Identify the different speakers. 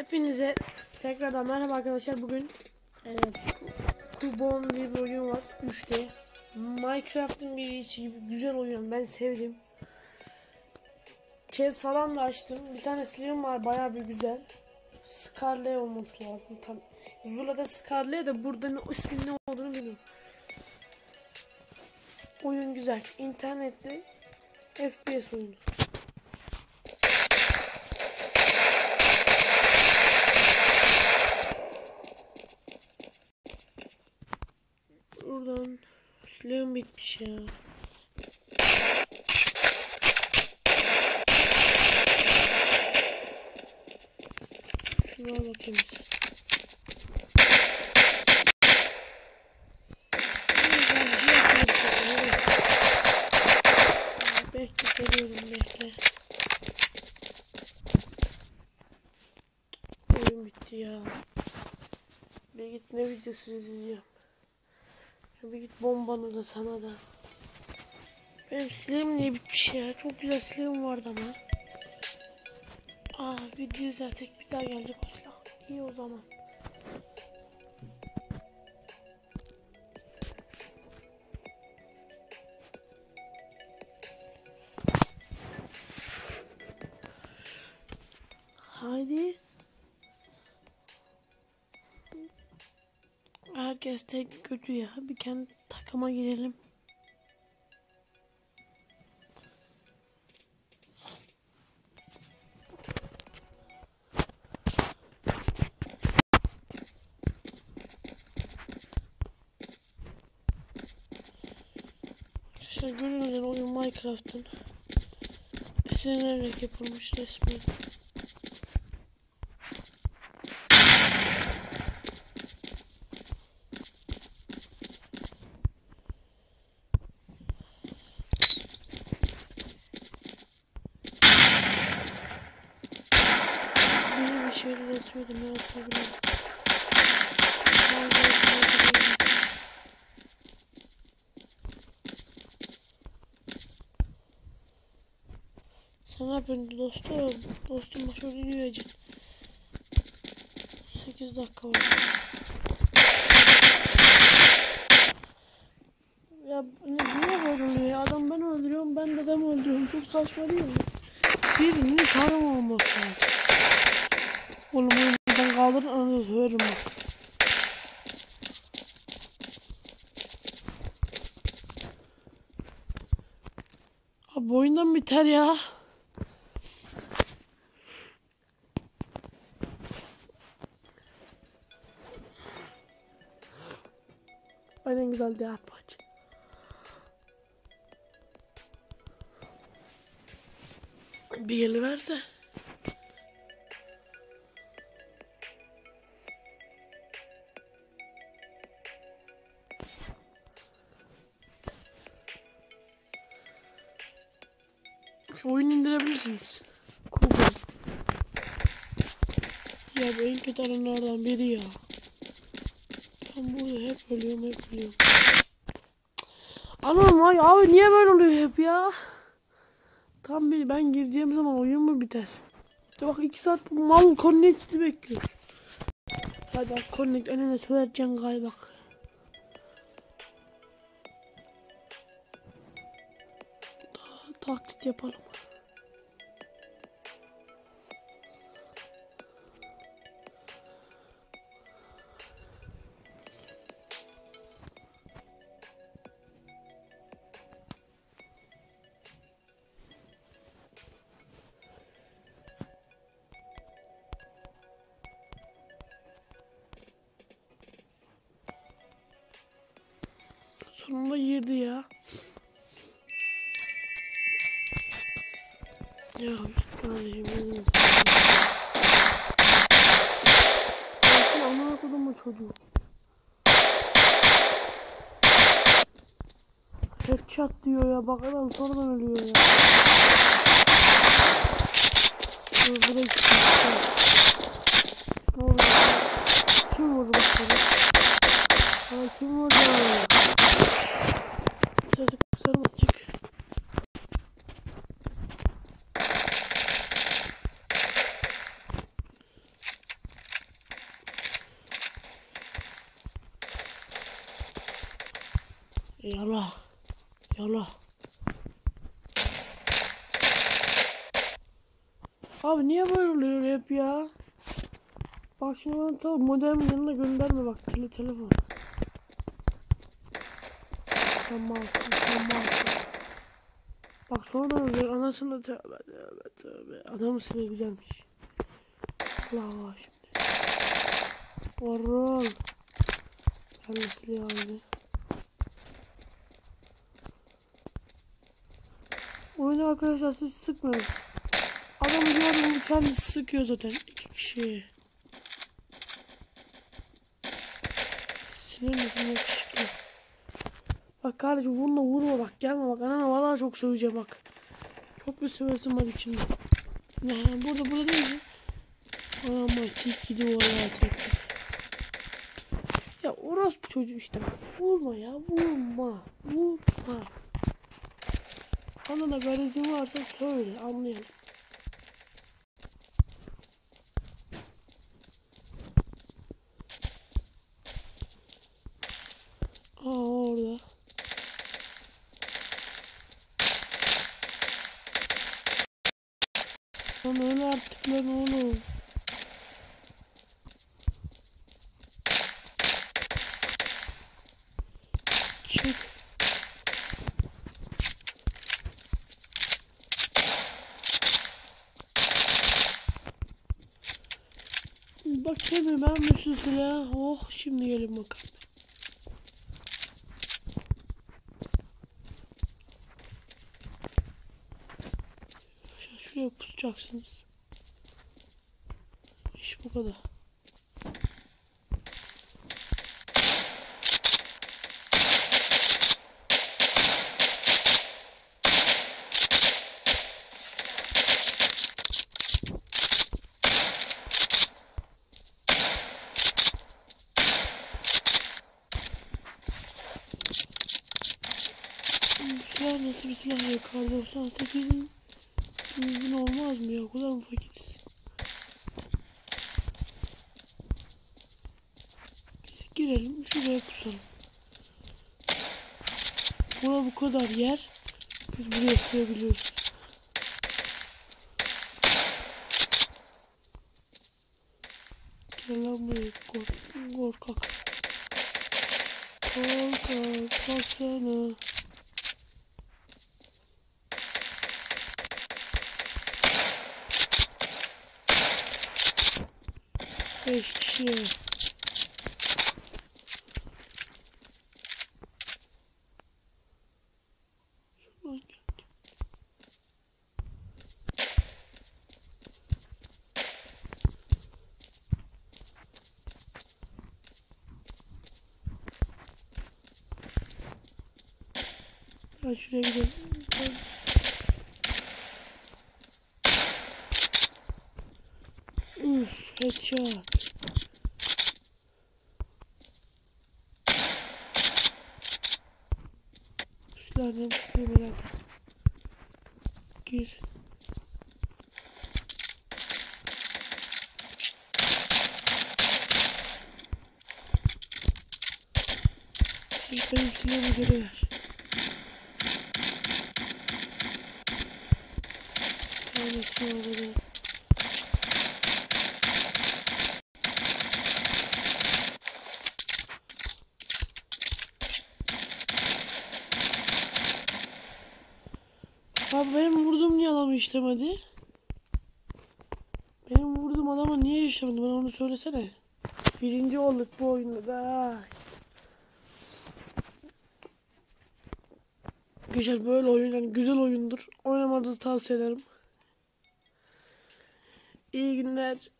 Speaker 1: Hepinize tekrardan merhaba arkadaşlar. Bugün Kubon diye bir oyun var 3D. Minecraft'ın bir içi gibi güzel oyun. Ben sevdim. Chest falan da açtım. Bir tane silahım var, bayağı bir güzel. Scarlet olması lazım tam. Zula'da Scarlet de burada ne ismin ne olduğunu bilmiyorum. Oyun güzel. İnternette FPS oyunu. Buradan silahım bitmiş ya. Şuna bakayım. Bekle, geliyorum, bekle. Oyun bitti ya. Bir git, ne videosu izleyeceğim. Bir git, bombanı da sana da. Benim silahım niye bitmiş ya? Çok güzel silahım vardı ama. Video izlersek bir daha gelecek o silah. İyi o zaman. Haydi. Herkes tek kötü ya. Bir kendi takıma girelim. Arkadaşlar görüyorsunuz, oyun Minecraft'ın eserlerle yapılmış resmen. Bir şeyler atıyordum, ne atabilirim. Sen ne yapıyorsun dostum? Dostum bak şöyle yürüyecek. 8 dakika var. Ya niye böyle oluyor ya? Adam ben öldürüyorum, ben de adam öldürüyorum. Çok saçma değil mi? Birinin karım olması lazım. Oğlum bunu buradan kaldırın, anı söylerim bak. Abi oyundan biter ya. En güzel diğer parça. Bir yeri verse. Oyunu indirebilirsiniz. Google. Ya bu en kötü alanlardan biri ya. Ben burada hep ölüyorum. Anam ay abi, niye böyle oluyor hep ya? Tam ben gireceğim zaman oyun mu biter? İşte bak 2 saat bu mal connect'i bekliyor. Hadi bak connect önüne söyleyeceksin galiba. Taklit yapalım. Sonunda girdi ya. Ya kardeşim. Nasıl amına kodum mu çocuğu? Headshot diyor ya, bak adam sonradan ölüyor ya. Buraya gitti. Ne oluyor? Kim vurdu bakalım? Kim vurdu? Sesi kısarım açık. Yala. Yala. Abi niye böyle oluyor hep ya? Bak şimdi tamam modemin yanına gönderme bak telefon. Sen malsın, sen malsın. Bak sonra oluyor anasını tövbe tövbe tövbe. Adamı seni güzelmiş. Allah şimdi. Orol. Kendisi yani. Oyunu arkadaşlar siz sıkmayın. Adamı gördüm kendisi sıkıyor zaten. 2 kişi. Sinirlisin yakışıklı. Bak kardeşim bununla vurma bak gelme bak anana vallahi çok söveceğim bak. Çok bir sövesim var içimde. Burada değil mi? Anam bak gidiyor vallahi tekrar. Ya orospu çocuğu işte bak. Vurma ya vurma. Vurma. Anana garezin varsa söyle anlayalım. Orada. Lan öyle artık lan oğlum. Çık. Bak şimdi ben bir silah. Oh şimdi gelin bakalım. Şuraya pusacaksınız. İş bu kadar. Bu silah nasıl bir silah ya? Kar 98'in uygun olmaz mı ya? O kadar mı fakiriz? Biz girelim şuraya pusalım. Buna bu kadar yer. Biz buraya sığabiliyoruz. Gel lan buraya korkak. Korkak baksana. Beş kişi. Şuradan gel. Ben şuraya gidelim. Üf, headshot. Nereden tutuyor merak ettim. Gir. Benim silahımı geri ver. Tanesi orada. Abi benim vurduğum niye adamı işlemedi? Benim vurduğum adamı niye işlemedi? Bana onu söylesene. Birinci olduk bu oyunda da. Güzel böyle oyun yani güzel oyundur. Oynamanızı tavsiye ederim. İyi günler.